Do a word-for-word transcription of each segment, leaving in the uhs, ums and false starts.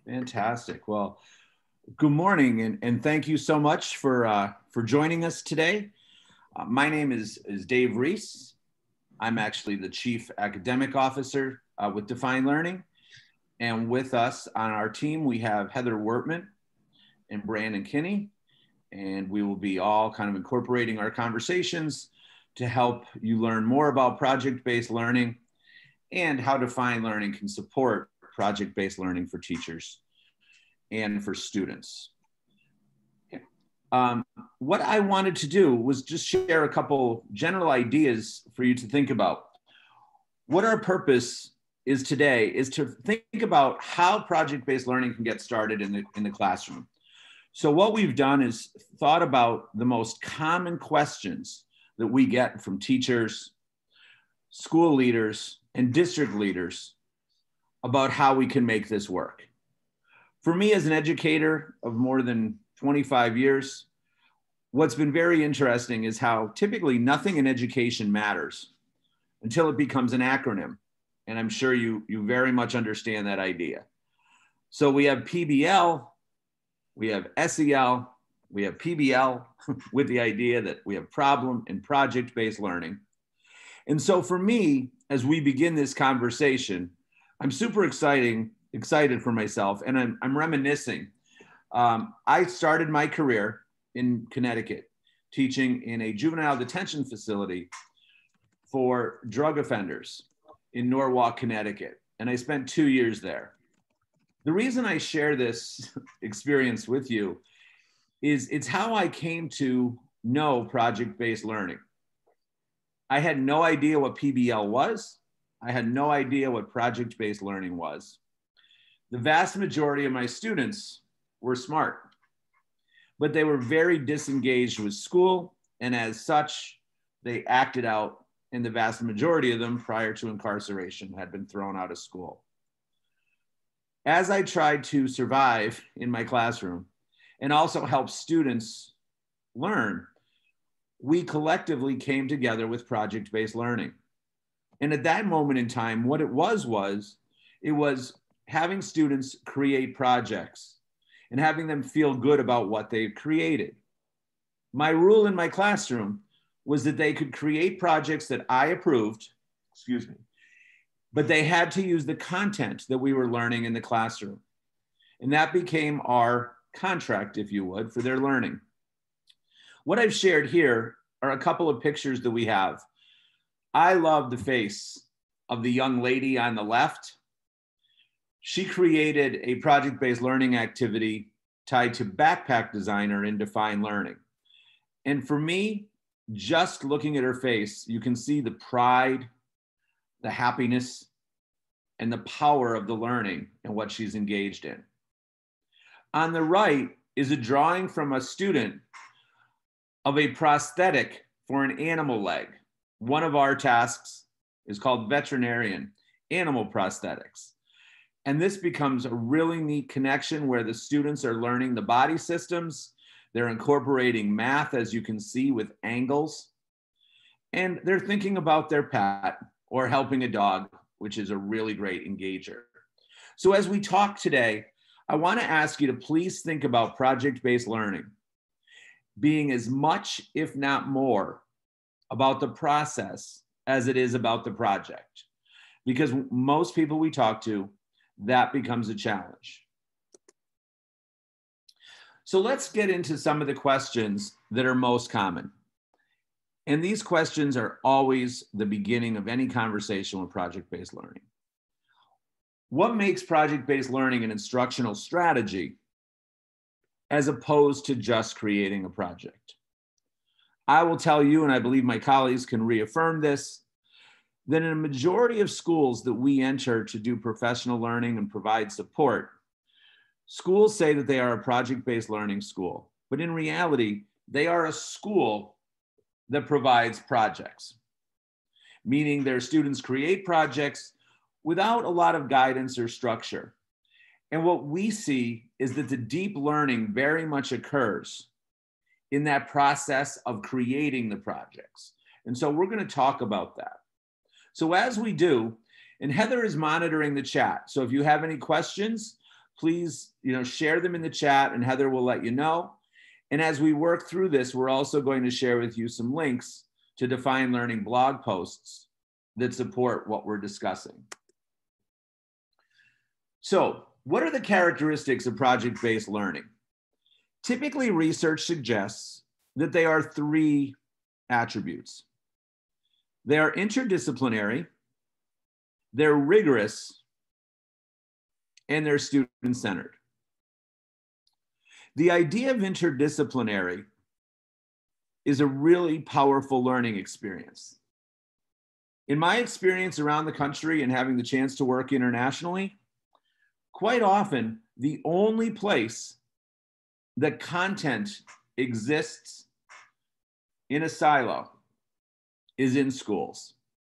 Fantastic. Well, good morning, and, and thank you so much for uh, for joining us today. Uh, my name is, is Dave Reese. I'm actually the Chief Academic Officer uh, with Define Learning. And with us on our team, we have Heather Wertman and Brandon Kinney. And we will be all kind of incorporating our conversations to help you learn more about project-based learning and how Define Learning can support project-based learning for teachers and for students. Um, what I wanted to do was just share a couple general ideas for you to think about. What our purpose is today is to think about how project-based learning can get started in the, in the classroom. So what we've done is thought about the most common questions that we get from teachers, school leaders, and district leaders about how we can make this work. For me as an educator of more than twenty-five years, what's been very interesting is how typically nothing in education matters until it becomes an acronym. And I'm sure you, you very much understand that idea. So we have P B L, we have S E L, we have P B L with the idea that we have problem and project-based learning. And so for me, as we begin this conversation, I'm super exciting, excited for myself, and I'm, I'm reminiscing. Um, I started my career in Connecticut, teaching in a juvenile detention facility for drug offenders in Norwalk, Connecticut, and I spent two years there. The reason I share this experience with you is it's how I came to know project-based learning. I had no idea what P B L was. I had no idea what project-based learning was. The vast majority of my students were smart, but they were very disengaged with school, and as such, they acted out, and the vast majority of them prior to incarceration had been thrown out of school. As I tried to survive in my classroom and also help students learn, we collectively came together with project-based learning. And at that moment in time, what it was was, it was having students create projects and having them feel good about what they've created. My rule in my classroom was that they could create projects that I approved, excuse me, but they had to use the content that we were learning in the classroom. And that became our contract, if you would, for their learning. What I've shared here are a couple of pictures that we have. I love the face of the young lady on the left. She created a project-based learning activity tied to backpack designer in Define Learning. And for me, just looking at her face, you can see the pride, the happiness, and the power of the learning and what she's engaged in. On the right is a drawing from a student of a prosthetic for an animal leg. One of our tasks is called veterinarian animal prosthetics. And this becomes a really neat connection where the students are learning the body systems. They're incorporating math, as you can see, with angles. And they're thinking about their pet or helping a dog, which is a really great engager. So as we talk today, I want to ask you to please think about project-based learning being as much, if not more, about the process as it is about the project. Because most people we talk to, that becomes a challenge. So let's get into some of the questions that are most common. And these questions are always the beginning of any conversation with project-based learning. What makes project-based learning an instructional strategy as opposed to just creating a project? I will tell you, and I believe my colleagues can reaffirm this, that in a majority of schools that we enter to do professional learning and provide support, schools say that they are a project-based learning school, but in reality, they are a school that provides projects, meaning their students create projects without a lot of guidance or structure. And what we see is that the deep learning very much occurs in that process of creating the projects. And so we're going to talk about that. So as we do, and Heather is monitoring the chat. So if you have any questions, please, you know, share them in the chat and Heather will let you know. And as we work through this, we're also going to share with you some links to Define Learning blog posts that support what we're discussing. So, what are the characteristics of project-based learning? Typically, research suggests that they are three attributes. They are interdisciplinary, they're rigorous, and they're student-centered. The idea of interdisciplinary is a really powerful learning experience. In my experience around the country and having the chance to work internationally, quite often the only place that content exists in a silo is in schools.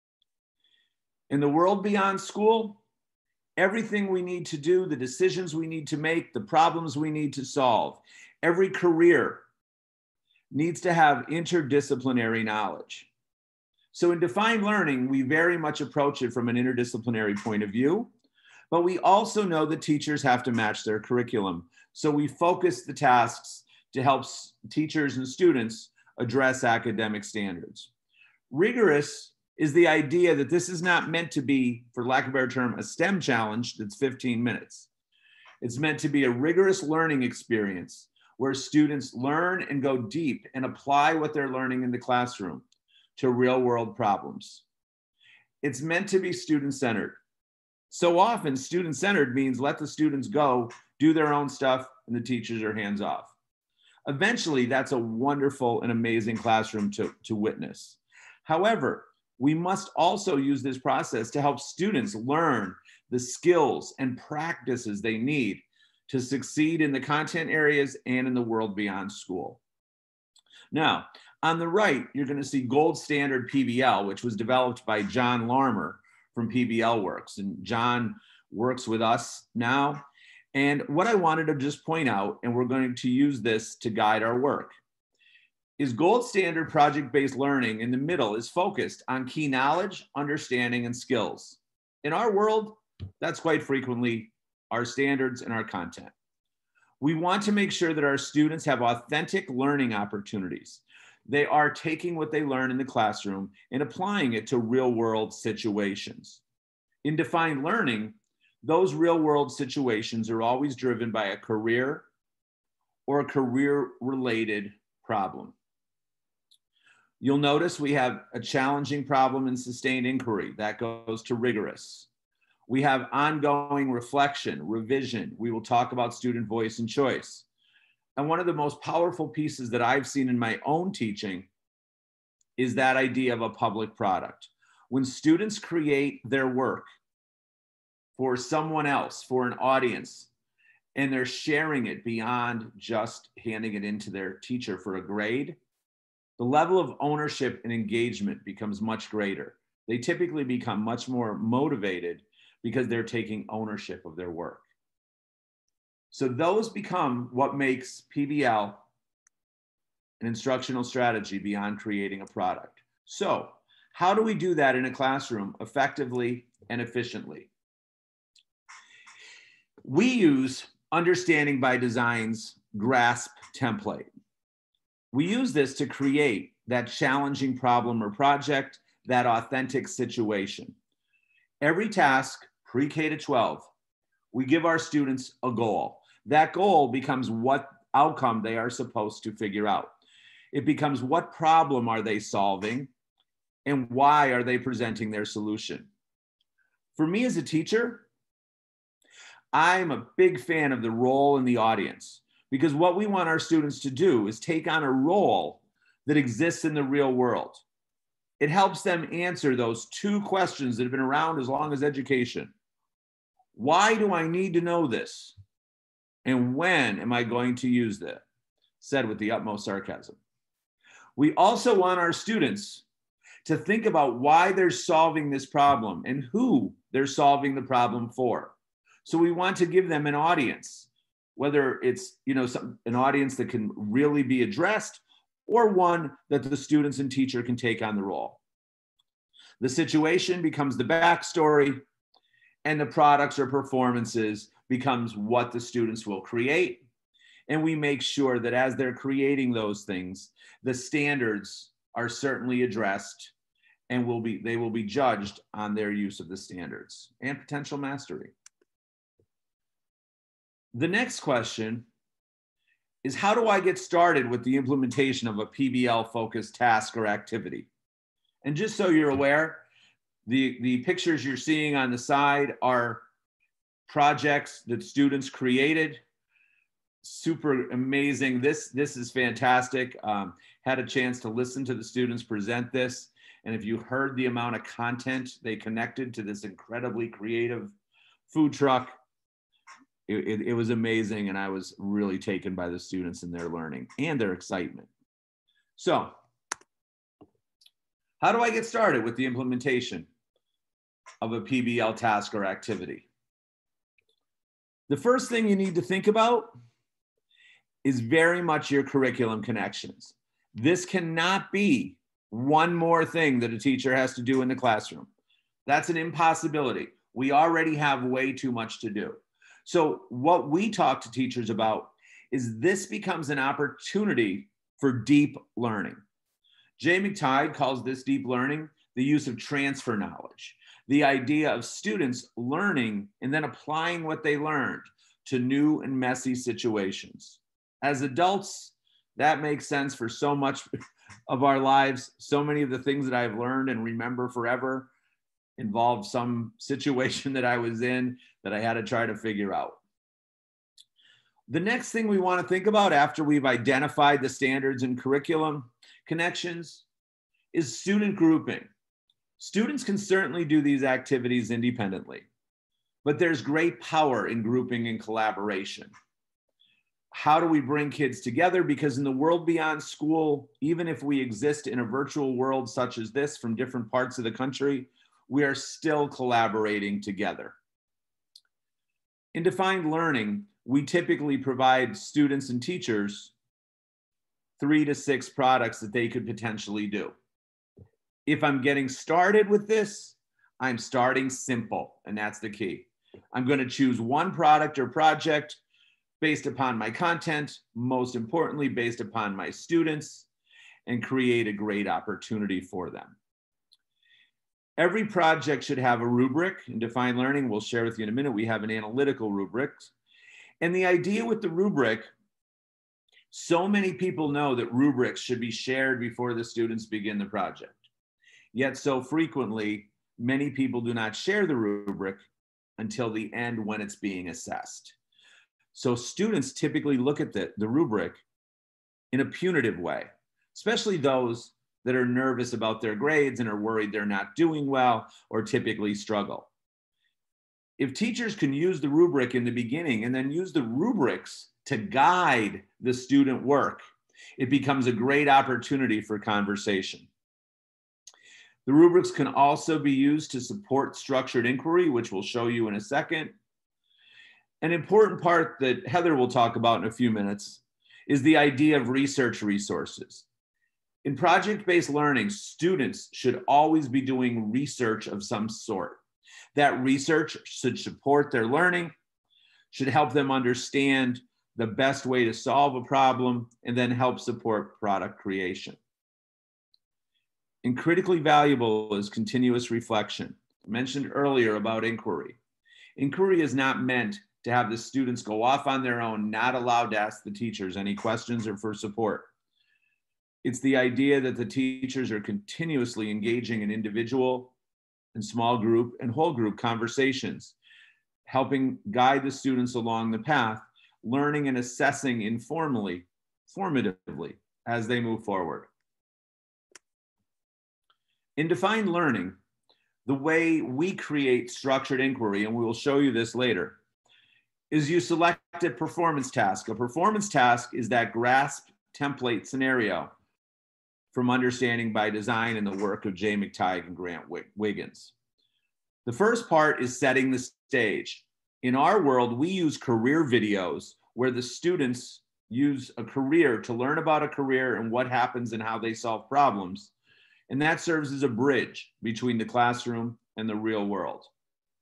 In the world beyond school, everything we need to do, the decisions we need to make, the problems we need to solve, every career needs to have interdisciplinary knowledge. So in Define Learning, we very much approach it from an interdisciplinary point of view, but we also know that teachers have to match their curriculum. So we focus the tasks to help teachers and students address academic standards. Rigorous is the idea that this is not meant to be, for lack of a better term, a STEM challenge that's fifteen minutes. It's meant to be a rigorous learning experience where students learn and go deep and apply what they're learning in the classroom to real world problems. It's meant to be student-centered. So often student-centered means let the students go, do their own stuff, and the teachers are hands off. Eventually, that's a wonderful and amazing classroom to, to witness. However, we must also use this process to help students learn the skills and practices they need to succeed in the content areas and in the world beyond school. Now, on the right, you're going to see gold standard P B L, which was developed by John Larmer from P B L Works. And John works with us now. And what I wanted to just point out, and we're going to use this to guide our work, is gold standard project-based learning in the middle is focused on key knowledge, understanding, and skills. In our world, that's quite frequently our standards and our content. We want to make sure that our students have authentic learning opportunities. They are taking what they learn in the classroom and applying it to real-world situations. In Defined Learning, those real-world situations are always driven by a career or a career-related problem. You'll notice we have a challenging problem in sustained inquiry. That goes to rigorous. We have ongoing reflection, revision. We will talk about student voice and choice. And one of the most powerful pieces that I've seen in my own teaching is that idea of a public product. When students create their work for someone else, for an audience, and they're sharing it beyond just handing it into their teacher for a grade, the level of ownership and engagement becomes much greater. They typically become much more motivated because they're taking ownership of their work. So those become what makes P B L an instructional strategy beyond creating a product. So how do we do that in a classroom effectively and efficiently? We use Understanding by Design's GRASP template. We use this to create that challenging problem or project, that authentic situation. Every task, pre-K to twelve, we give our students a goal. That goal becomes what outcome they are supposed to figure out. It becomes what problem are they solving and why are they presenting their solution. For me as a teacher, I'm a big fan of the role in the audience, because what we want our students to do is take on a role that exists in the real world. It helps them answer those two questions that have been around as long as education. Why do I need to know this? And when am I going to use that? Said with the utmost sarcasm. We also want our students to think about why they're solving this problem and who they're solving the problem for. So we want to give them an audience, whether it's, you know, some, an audience that can really be addressed or one that the students and teacher can take on the role. The situation becomes the backstory, and the products or performances becomes what the students will create. And we make sure that as they're creating those things, the standards are certainly addressed and will be, they will be judged on their use of the standards and potential mastery. The next question is, how do I get started with the implementation of a P B L focused task or activity? And just so you're aware, the, the pictures you're seeing on the side are projects that students created. Super amazing. This, this is fantastic. Um, had a chance to listen to the students present this. And if you heard the amount of content they connected to this incredibly creative food truck, it, it, it was amazing. And I was really taken by the students and their learning and their excitement. So how do I get started with the implementation of a P B L task or activity? The first thing you need to think about is very much your curriculum connections. This cannot be one more thing that a teacher has to do in the classroom. That's an impossibility. We already have way too much to do. So what we talk to teachers about is this becomes an opportunity for deep learning. Jay McTighe calls this deep learning the use of transfer knowledge, the idea of students learning and then applying what they learned to new and messy situations. As adults, that makes sense for so much of our lives. So many of the things that I've learned and remember forever involved some situation that I was in that I had to try to figure out. The next thing we want to think about after we've identified the standards and curriculum connections is student grouping. Students can certainly do these activities independently, but there's great power in grouping and collaboration. How do we bring kids together? Because in the world beyond school, even if we exist in a virtual world such as this from different parts of the country, we are still collaborating together. In defined learning, we typically provide students and teachers three to six products that they could potentially do. If I'm getting started with this, I'm starting simple, and that's the key. I'm going to choose one product or project based upon my content, most importantly, based upon my students, and create a great opportunity for them. Every project should have a rubric. In defined learning, we'll share with you in a minute, we have an analytical rubric. And the idea with the rubric, so many people know that rubrics should be shared before the students begin the project. Yet so frequently, many people do not share the rubric until the end when it's being assessed. So students typically look at the, the rubric in a punitive way, especially those that are nervous about their grades and are worried they're not doing well or typically struggle. If teachers can use the rubric in the beginning and then use the rubrics to guide the student work, it becomes a great opportunity for conversation. The rubrics can also be used to support structured inquiry, which we'll show you in a second. An important part that Heather will talk about in a few minutes is the idea of research resources. In project-based learning, students should always be doing research of some sort. That research should support their learning, should help them understand the best way to solve a problem, and then help support product creation. And critically valuable is continuous reflection. I mentioned earlier about inquiry. Inquiry is not meant to have the students go off on their own, not allowed to ask the teachers any questions or for support. It's the idea that the teachers are continuously engaging in individual and small group and whole group conversations, helping guide the students along the path, learning and assessing informally, formatively as they move forward. In defined learning, the way we create structured inquiry, and we will show you this later, is you select a performance task. A performance task is that grasp template scenario from Understanding by Design and the work of Jay McTighe and Grant Wiggins. The first part is setting the stage. In our world, we use career videos where the students use a career to learn about a career and what happens and how they solve problems. And that serves as a bridge between the classroom and the real world.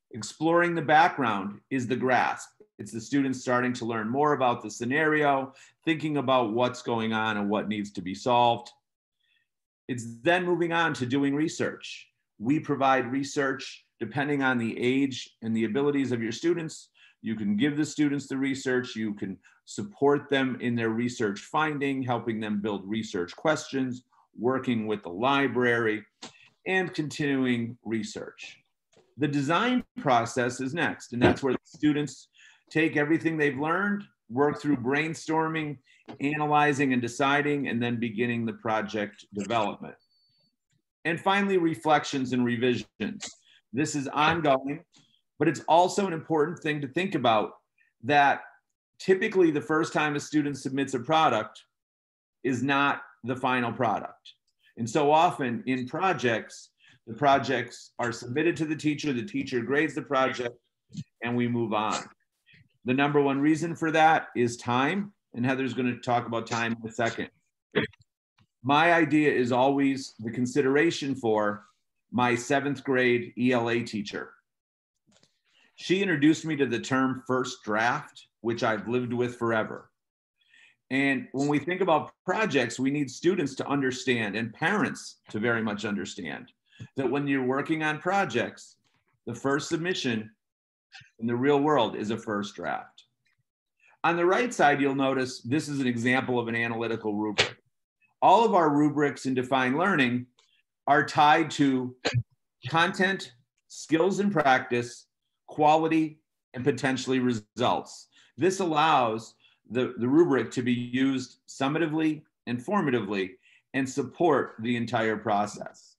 Exploring the background is the grasp. It's the students starting to learn more about the scenario, thinking about what's going on and what needs to be solved. It's then moving on to doing research. We provide research depending on the age and the abilities of your students. You can give the students the research, you can support them in their research finding, helping them build research questions, working with the library, and continuing research. The design process is next, and that's where the students take everything they've learned, work through brainstorming, analyzing and deciding, and then beginning the project development. And finally, reflections and revisions. This is ongoing, but it's also an important thing to think about that typically the first time a student submits a product is not the final product. And so often in projects, the projects are submitted to the teacher, the teacher grades the project, and we move on. The number one reason for that is time, and Heather's going to talk about time in a second. My idea is always the consideration for my seventh grade E L A teacher. She introduced me to the term first draft, which I've lived with forever. And when we think about projects, we need students to understand and parents to very much understand that when you're working on projects, the first submission in the real world is a first draft. On the right side, you'll notice this is an example of an analytical rubric. All of our rubrics in Define Learning are tied to content, skills and practice, quality, and potentially results. This allows the, the rubric to be used summatively and formatively and support the entire process.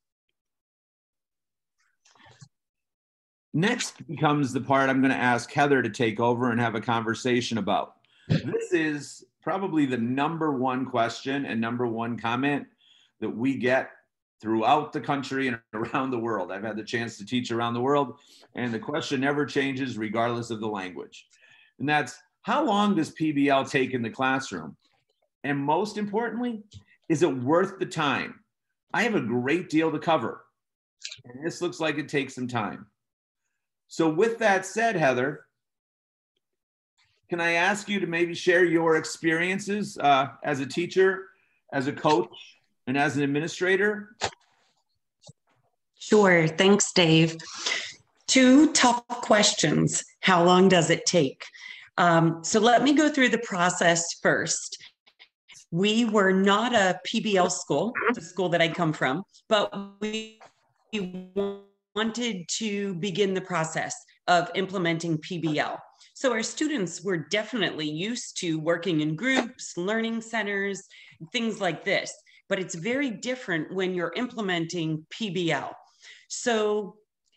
Next becomes the part I'm going to ask Heather to take over and have a conversation about. This is probably the number one question and number one comment that we get throughout the country and around the world. I've had the chance to teach around the world, and the question never changes regardless of the language. And that's, how long does P B L take in the classroom? And most importantly, is it worth the time? I have a great deal to cover, and this looks like it takes some time. So with that said, Heather, can I ask you to maybe share your experiences uh, as a teacher, as a coach, and as an administrator? Sure, thanks, Dave. Two tough questions. How long does it take? Um, so let me go through the process first. We were not a P B L school, the school that I come from, but we wanted to begin the process of implementing P B L. So our students were definitely used to working in groups, learning centers, things like this, but it's very different when you're implementing P B L. So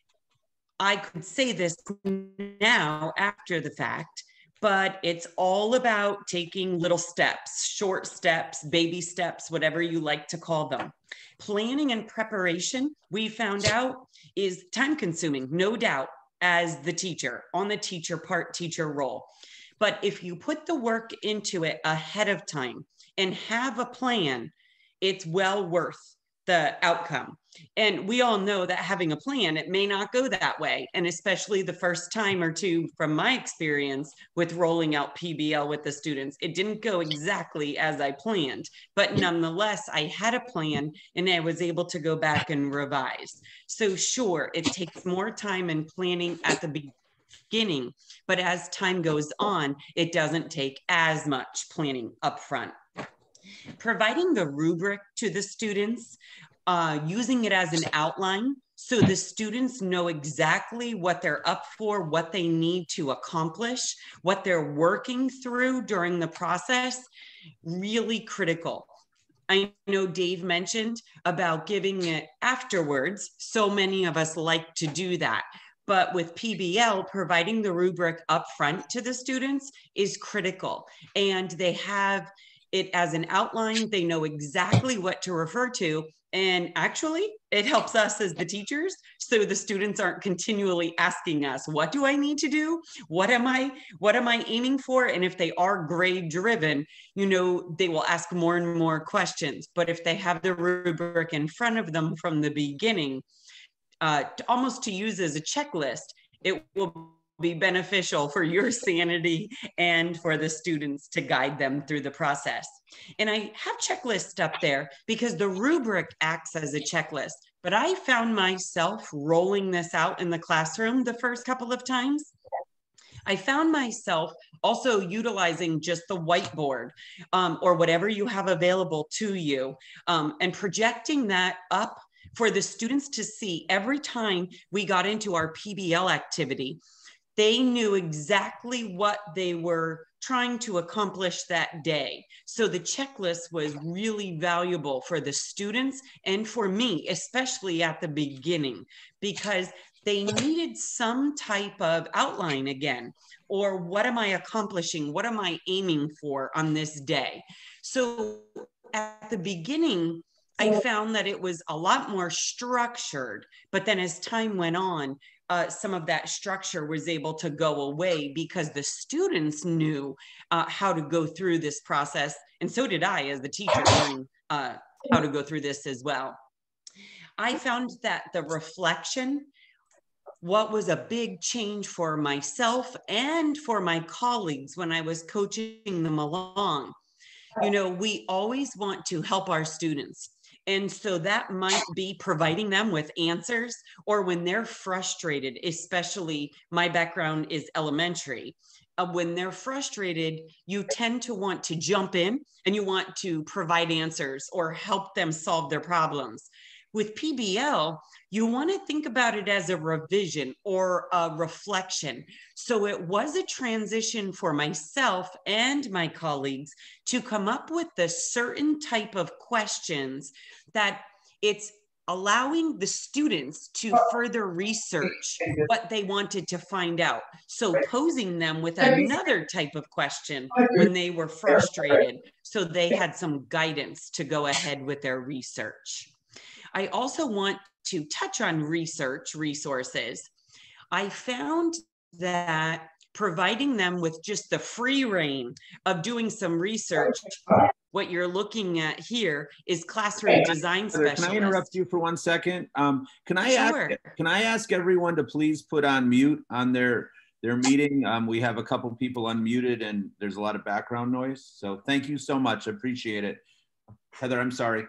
I could say this now after the fact, but it's all about taking little steps, short steps, baby steps, whatever you like to call them. Planning and preparation, we found out, is time consuming, no doubt, as the teacher, on the teacher part, teacher role. But if you put the work into it ahead of time and have a plan, it's well worth the outcome. And we all know that having a plan, it may not go that way. And especially the first time or two, from my experience with rolling out P B L with the students, it didn't go exactly as I planned, but nonetheless, I had a plan and I was able to go back and revise. So sure, it takes more time and planning at the beginning, but as time goes on, it doesn't take as much planning up front. Providing the rubric to the students, uh, using it as an outline so the students know exactly what they're up for, what they need to accomplish, what they're working through during the process, really critical. I know Dave mentioned about giving it afterwards. So many of us like to do that. But with P B L, providing the rubric up front to the students is critical. And they have it as an outline, they know exactly what to refer to. And actually, it helps us as the teachers, so the students aren't continually asking us, what do I need to do? What am I, what am I aiming for? And if they are grade driven, you know, they will ask more and more questions. But if they have the rubric in front of them from the beginning, uh, to, almost to use as a checklist, it will be beneficial for your sanity and for the students to guide them through the process. And I have checklists up there because the rubric acts as a checklist, but I found myself rolling this out in the classroom the first couple of times. I found myself also utilizing just the whiteboard um, or whatever you have available to you um, and projecting that up for the students to see every time we got into our P B L activity. They knew exactly what they were trying to accomplish that day. So the checklist was really valuable for the students and for me, especially at the beginning, because they needed some type of outline again, or what am I accomplishing? What am I aiming for on this day? So at the beginning, I found that it was a lot more structured, but then as time went on, uh, some of that structure was able to go away because the students knew uh, how to go through this process. And so did I as the teacher learning uh, how to go through this as well. I found that the reflection, what was a big change for myself and for my colleagues when I was coaching them along. You know, we always want to help our students. And so that might be providing them with answers, or when they're frustrated, especially my background is elementary. Uh, when they're frustrated, you tend to want to jump in and you want to provide answers or help them solve their problems. With P B L, you want to think about it as a revision or a reflection. So it was a transition for myself and my colleagues to come up with a certain type of questions that it's allowing the students to further research what they wanted to find out. So posing them with another type of question when they were frustrated, so they had some guidance to go ahead with their research. I also want to touch on research resources. I found that providing them with just the free rein of doing some research, what you're looking at here is classroom design specialist. Can I interrupt you for one second? Um, can I Sure. ask, can I ask everyone to please put on mute on their, their meeting? Um, we have a couple people unmuted and there's a lot of background noise. So thank you so much. I appreciate it. Heather, I'm sorry.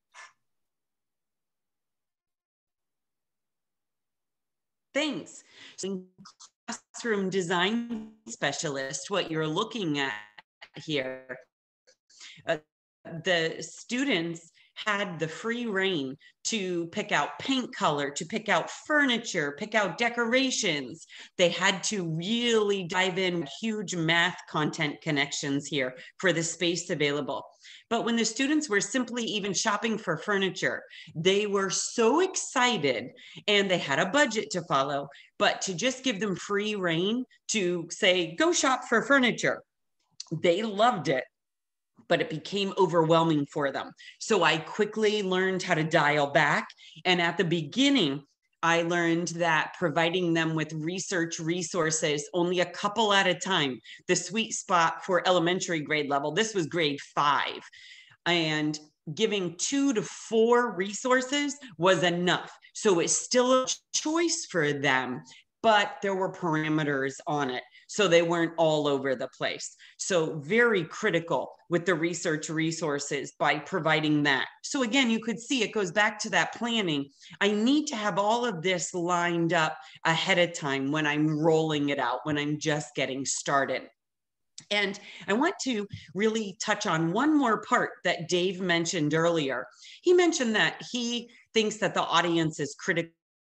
Thanks. So classroom design specialist, what you're looking at here, uh, the students had the free rein to pick out paint color, to pick out furniture, pick out decorations. They had to really dive in, huge math content connections here for the space available. But when the students were simply even shopping for furniture, they were so excited and they had a budget to follow, but to just give them free rein to say, go shop for furniture, they loved it. But it became overwhelming for them. So I quickly learned how to dial back. And at the beginning, I learned that providing them with research resources, only a couple at a time, the sweet spot for elementary grade level, this was grade five. And giving two to four resources was enough. So it's still a choice for them, but there were parameters on it. So they weren't all over the place. So very critical with the research resources by providing that. So again, you could see it goes back to that planning. I need to have all of this lined up ahead of time when I'm rolling it out, when I'm just getting started. And I want to really touch on one more part that Dave mentioned earlier. He mentioned that he thinks that the audience is critical.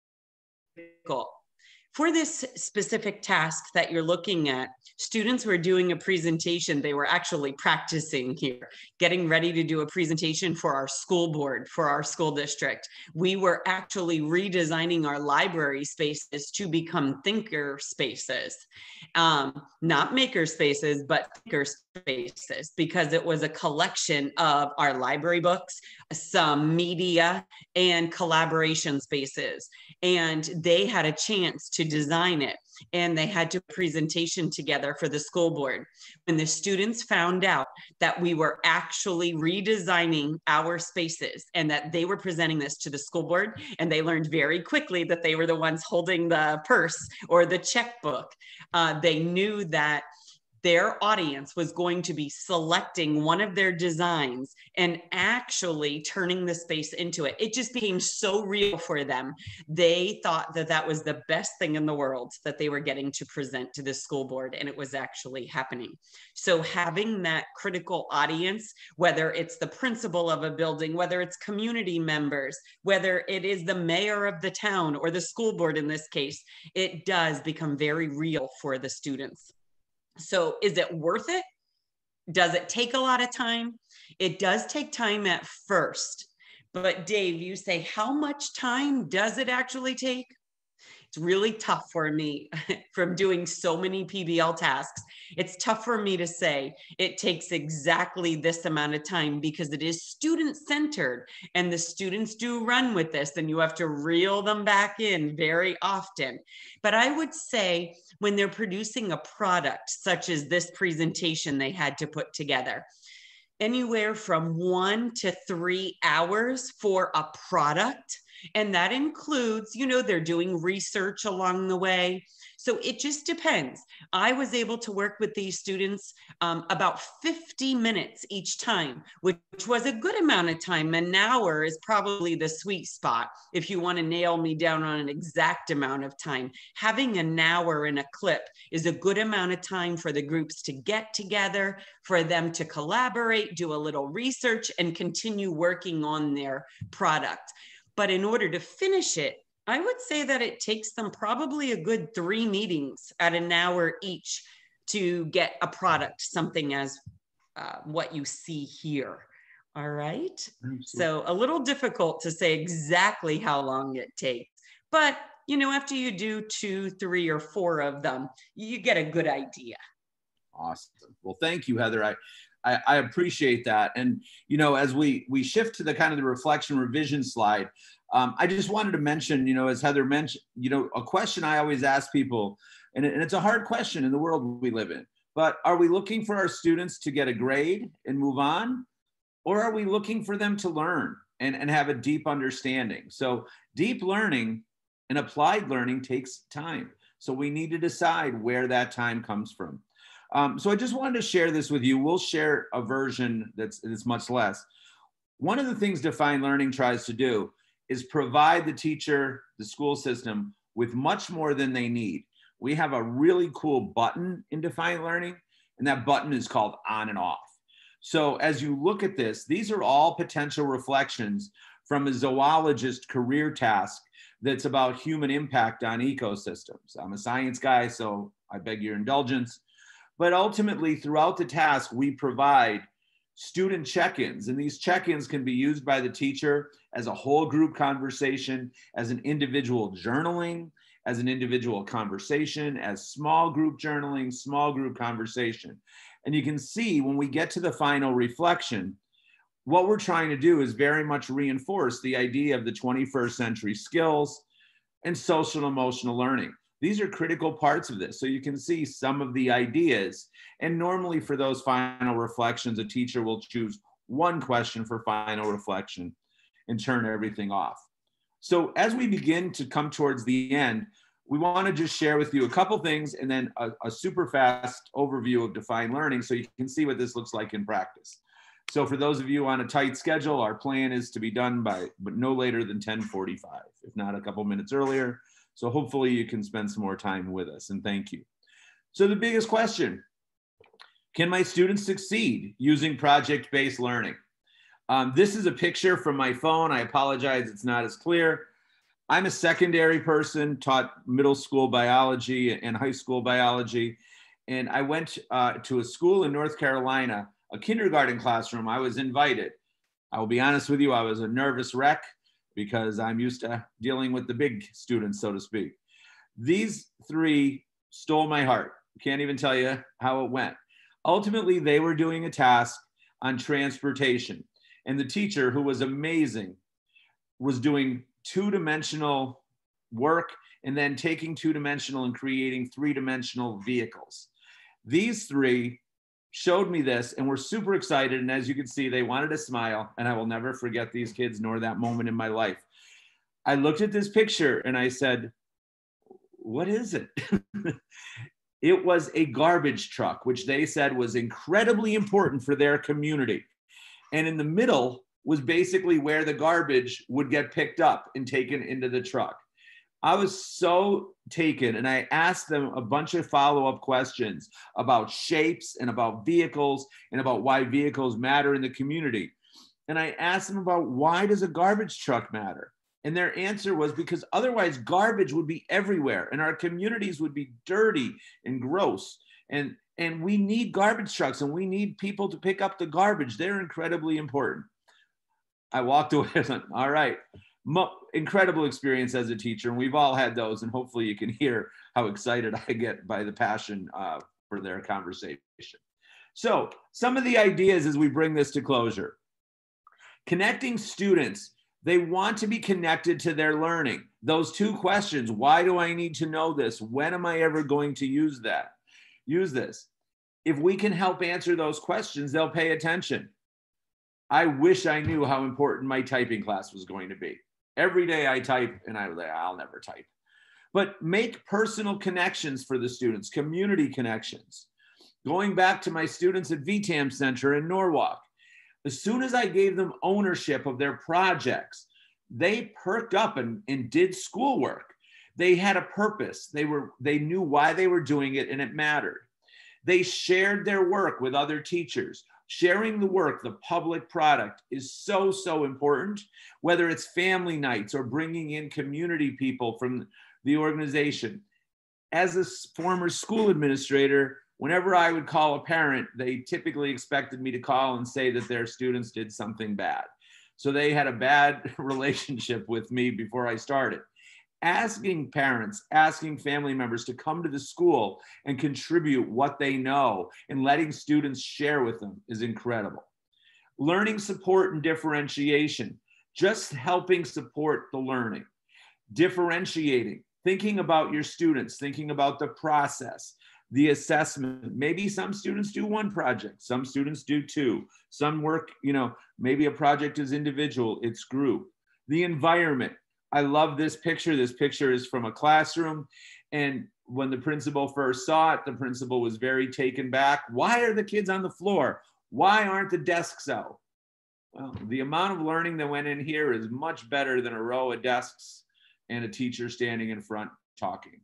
For this specific task that you're looking at, students were doing a presentation. They were actually practicing here, getting ready to do a presentation for our school board, for our school district. We were actually redesigning our library spaces to become thinker spaces, um, not maker spaces, but thinker spaces because it was a collection of our library books, some media, and collaboration spaces. And they had a chance to design it, and they had to presentation together for the school board. When the students found out that we were actually redesigning our spaces and that they were presenting this to the school board, and they learned very quickly that they were the ones holding the purse or the checkbook, uh, they knew that their audience was going to be selecting one of their designs and actually turning the space into it. It just became so real for them. They thought that that was the best thing in the world that they were getting to present to the school board, and it was actually happening. So having that critical audience, whether it's the principal of a building, whether it's community members, whether it is the mayor of the town or the school board in this case, it does become very real for the students. So is it worth it? Does it take a lot of time? It does take time at first. But Dave, you say, how much time does it actually take? It's really tough for me from doing so many P B L tasks. It's tough for me to say it takes exactly this amount of time because it is student-centered and the students do run with this, and you have to reel them back in very often. But I would say when they're producing a product such as this presentation they had to put together, anywhere from one to three hours for a product. And that includes, you know, they're doing research along the way. So it just depends. I was able to work with these students um, about fifty minutes each time, which was a good amount of time. An hour is probably the sweet spot if you want to nail me down on an exact amount of time. Having an hour in a clip is a good amount of time for the groups to get together, for them to collaborate, do a little research, and continue working on their product. But in order to finish it, I would say that it takes them probably a good three meetings at an hour each to get a product, something as uh, what you see here. All right. Absolutely. So a little difficult to say exactly how long it takes, but you know, after you do two, three, or four of them, you get a good idea. Awesome. Well, thank you, Heather. I, I, I appreciate that. And, you know, as we, we shift to the kind of the reflection revision slide, um, I just wanted to mention, you know, as Heather mentioned, you know, a question I always ask people, and, it, and it's a hard question in the world we live in, but are we looking for our students to get a grade and move on? Or are we looking for them to learn and, and have a deep understanding? So deep learning and applied learning takes time. So we need to decide where that time comes from. Um, so I just wanted to share this with you. We'll share a version that's, that's much less. One of the things Defined Learning tries to do is provide the teacher, the school system, with much more than they need. We have a really cool button in Defined Learning, and that button is called on and off. So as you look at this, these are all potential reflections from a zoologist career task that's about human impact on ecosystems. I'm a science guy, so I beg your indulgence. But ultimately, throughout the task, we provide student check-ins, and these check-ins can be used by the teacher as a whole group conversation, as an individual journaling, as an individual conversation, as small group journaling, small group conversation. And you can see when we get to the final reflection, what we're trying to do is very much reinforce the idea of the twenty-first century skills and social emotional learning. These are critical parts of this. So you can see some of the ideas. And normally for those final reflections, a teacher will choose one question for final reflection and turn everything off. So as we begin to come towards the end, we want to just share with you a couple things and then a, a super fast overview of Defined Learning so you can see what this looks like in practice. So for those of you on a tight schedule, our plan is to be done by, but no later than ten forty-five, if not a couple minutes earlier. So hopefully you can spend some more time with us, and thank you. So the biggest question, can my students succeed using project-based learning? Um, this is a picture from my phone. I apologize, it's not as clear. I'm a secondary person, taught middle school biology and high school biology. And I went uh, to a school in North Carolina, a kindergarten classroom. I was invited. I will be honest with you, I was a nervous wreck because I'm used to dealing with the big students, so to speak. These three stole my heart. Can't even tell you how it went. Ultimately, they were doing a task on transportation. And the teacher, who was amazing, was doing two-dimensional work and then taking two-dimensional and creating three-dimensional vehicles. These three showed me this and were super excited. And as you can see, they wanted to smile. And I will never forget these kids nor that moment in my life. I looked at this picture and I said, what is it? It was a garbage truck, which they said was incredibly important for their community. And in the middle was basically where the garbage would get picked up and taken into the truck. I was so taken, and I asked them a bunch of follow-up questions about shapes and about vehicles and about why vehicles matter in the community. And I asked them about, why does a garbage truck matter? And their answer was, because otherwise garbage would be everywhere and our communities would be dirty and gross. And, and we need garbage trucks and we need people to pick up the garbage. They're incredibly important. I walked away and said, all right, Mo- incredible experience as a teacher. And we've all had those. And hopefully you can hear how excited I get by the passion uh, for their conversation. So some of the ideas as we bring this to closure. Connecting students. They want to be connected to their learning. Those two questions, why do I need to know this? When am I ever going to use that? Use this. If we can help answer those questions, they'll pay attention. I wish I knew how important my typing class was going to be. Every day I type and I, I'll never type. But make personal connections for the students, community connections. Going back to my students at V TAM Center in Norwalk, as soon as I gave them ownership of their projects, they perked up and, and did schoolwork. They had a purpose. They were, they knew why they were doing it and it mattered. They shared their work with other teachers. Sharing the work, the public product, is so, so important, whether it's family nights or bringing in community people from the organization. As a former school administrator, whenever I would call a parent, they typically expected me to call and say that their students did something bad. So they had a bad relationship with me before I started. Asking parents, asking family members to come to the school and contribute what they know and letting students share with them is incredible. Learning support and differentiation, just helping support the learning. Differentiating, thinking about your students, thinking about the process, the assessment. Maybe some students do one project, some students do two, some work, you know, maybe a project is individual, it's group. The environment. I love this picture. This picture is from a classroom. And when the principal first saw it, the principal was very taken back. Why are the kids on the floor? Why aren't the desks out? Well, the amount of learning that went in here is much better than a row of desks and a teacher standing in front talking.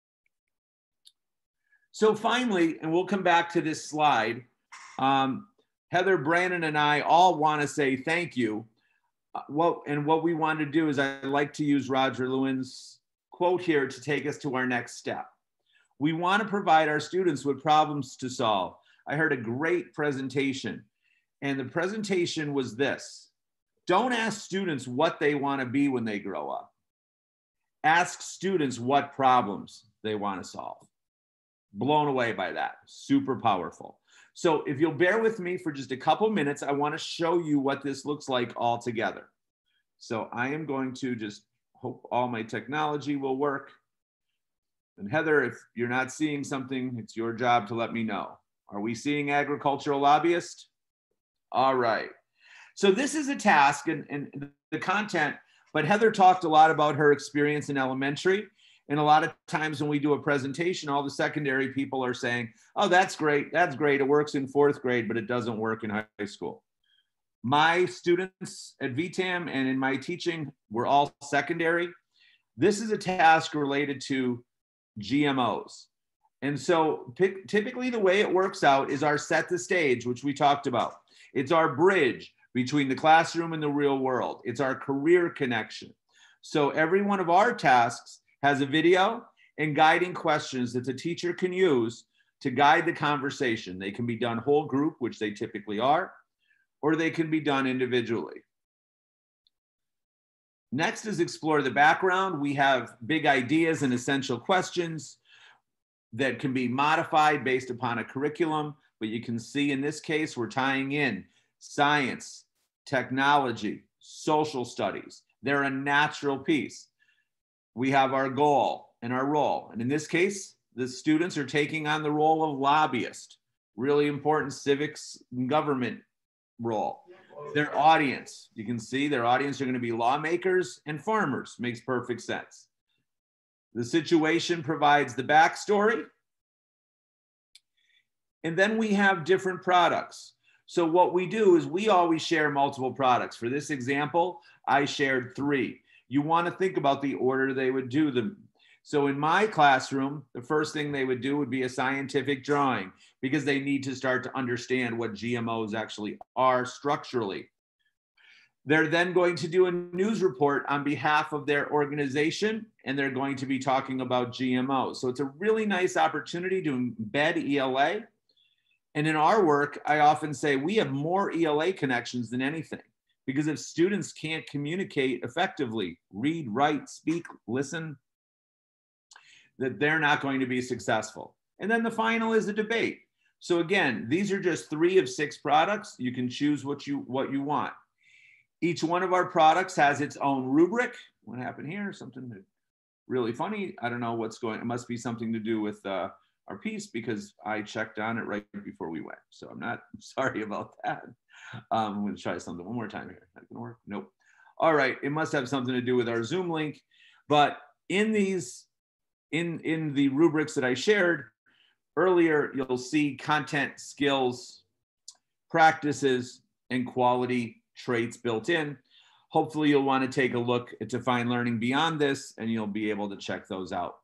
So finally, and we'll come back to this slide, um, Heather, Brandon, and I all want to say thank you. Uh, what, and what we want to do is I like to use Roger Lewin's quote here to take us to our next step. We want to provide our students with problems to solve. I heard a great presentation, and the presentation was this: don't ask students what they want to be when they grow up. Ask students what problems they want to solve. Blown away by that. Super powerful. So if you'll bear with me for just a couple minutes, I want to show you what this looks like all together. So I am going to just hope all my technology will work. And Heather, if you're not seeing something, it's your job to let me know. Are we seeing agricultural lobbyist? All right. So this is a task and, and the content, but Heather talked a lot about her experience in elementary. And a lot of times when we do a presentation, all the secondary people are saying, oh, that's great, that's great. It works in fourth grade, but it doesn't work in high school. My students at V TAM and in my teaching were all secondary. This is a task related to G M Os. And so typically the way it works out is our set the stage, which we talked about. It's our bridge between the classroom and the real world. It's our career connection. So every one of our tasks has a video and guiding questions that the teacher can use to guide the conversation. They can be done whole group, which they typically are, or they can be done individually. Next is explore the background. We have big ideas and essential questions that can be modified based upon a curriculum. but you can see in this case, we're tying in science, technology, social studies. They're a natural piece. We have our goal and our role. And in this case, the students are taking on the role of lobbyist, really important civics and government role. Their audience, you can see their audience are going to be lawmakers and farmers. Makes perfect sense. The situation provides the backstory. And then we have different products. So what we do is we always share multiple products. For this example, I shared three. You want to think about the order they would do them. So in my classroom, the first thing they would do would be a scientific drawing, because they need to start to understand what G M Os actually are structurally. They're then going to do a news report on behalf of their organization, and they're going to be talking about G M Os. So it's a really nice opportunity to embed E L A. And in our work, I often say we have more E L A connections than anything, because if students can't communicate effectively, read, write, speak, listen, that they're not going to be successful. And then the final is a debate. So again, these are just three of six products. You can choose what you, what you want. Each one of our products has its own rubric. What happened here? Something really funny. I don't know what's going, it must be something to do with uh, our piece, because I checked on it right before we went. So I'm not I'm sorry about that. Um, I'm going to try something one more time here. That can work. Nope. All right. It must have something to do with our Zoom link. But in these, in, in the rubrics that I shared earlier, you'll see content, skills, practices, and quality traits built in. Hopefully you'll want to take a look at Define Learning beyond this, and you'll be able to check those out.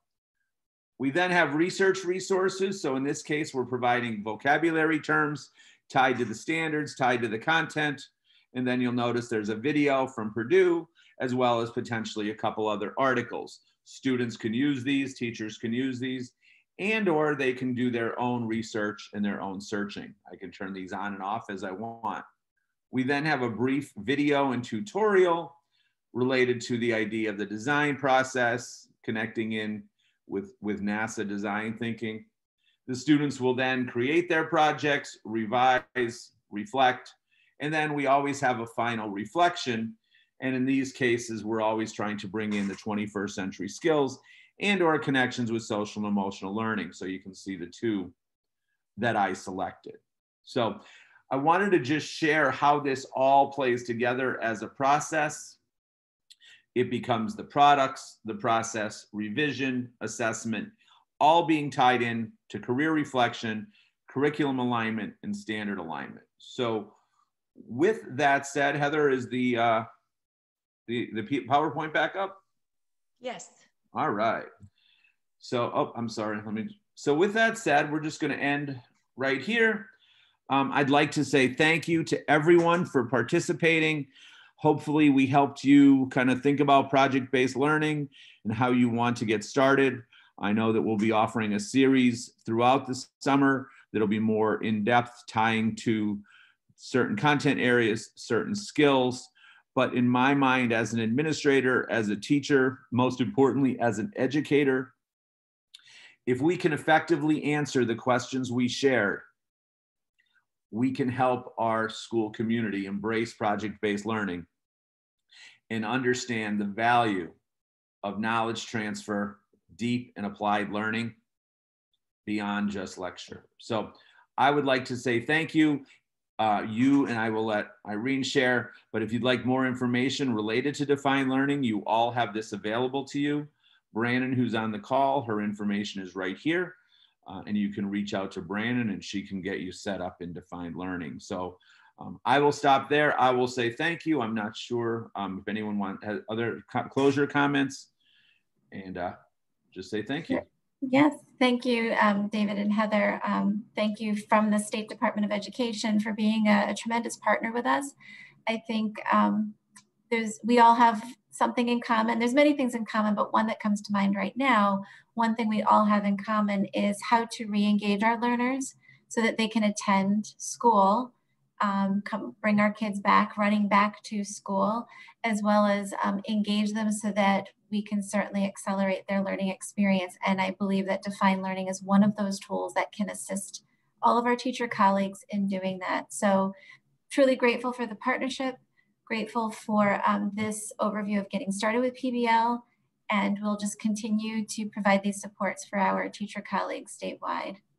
We then have research resources. So in this case, we're providing vocabulary terms tied to the standards, tied to the content. And then you'll notice there's a video from Purdue, as well as potentially a couple other articles. Students can use these, teachers can use these, and or they can do their own research and their own searching. I can turn these on and off as I want. We then have a brief video and tutorial related to the idea of the design process, connecting in with, with NASA design thinking. The students will then create their projects, revise, reflect, and then we always have a final reflection. And in these cases, we're always trying to bring in the twenty-first century skills and or connections with social and emotional learning. So you can see the two that I selected. So I wanted to just share how this all plays together as a process. It becomes the products, the process, revision, assessment, all being tied in to career reflection, curriculum alignment, and standard alignment. So with that said, Heather, is the, uh, the, the PowerPoint back up? Yes. All right. So, oh, I'm sorry. Let me, so with that said, we're just going to end right here. Um, I'd like to say thank you to everyone for participating. Hopefully we helped you kind of think about project-based learning and how you want to get started. I know that we'll be offering a series throughout the summer that'll be more in-depth, tying to certain content areas, certain skills. But in my mind, as an administrator, as a teacher, most importantly, as an educator, if we can effectively answer the questions we shared, we can help our school community embrace project-based learning and understand the value of knowledge transfer, deep and applied learning beyond just lecture. So I would like to say thank you. Uh, you and I will let Irene share, but if you'd like more information related to Define Learning, you all have this available to you. Brandon, who's on the call, her information is right here. Uh, and you can reach out to Brandon and she can get you set up in Defined Learning. So um, I will stop there. I will say thank you. I'm not sure um, if anyone wants has other co closure comments, and uh, just say thank you. Yes, thank you, um, David and Heather. Um, thank you from the State Department of Education for being a, a tremendous partner with us. I think um, there's we all have something in common. There's many things in common, but one that comes to mind right now, one thing we all have in common is how to re-engage our learners so that they can attend school, um, come bring our kids back, running back to school, as well as um, engage them so that we can certainly accelerate their learning experience. And I believe that Define Learning is one of those tools that can assist all of our teacher colleagues in doing that. So truly grateful for the partnership, grateful for um, this overview of getting started with P B L, and we'll just continue to provide these supports for our teacher colleagues statewide.